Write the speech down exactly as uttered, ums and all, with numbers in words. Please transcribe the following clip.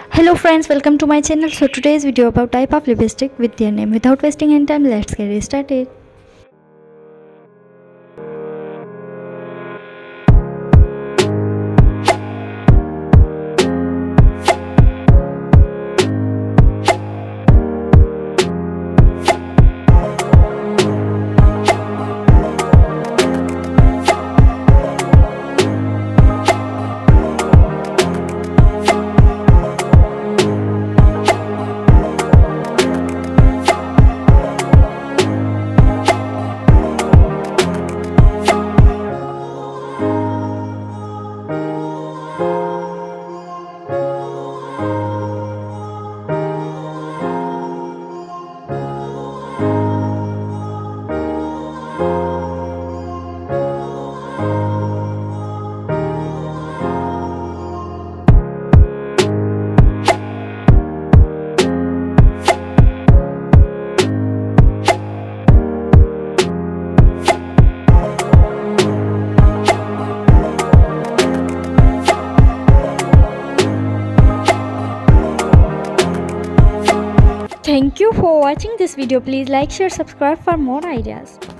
Hello friends, welcome to my channel. So today's video about type of lipstick with their name. Without wasting any time, let's get started. Thank you for watching this video. Please like, share, subscribe for more ideas.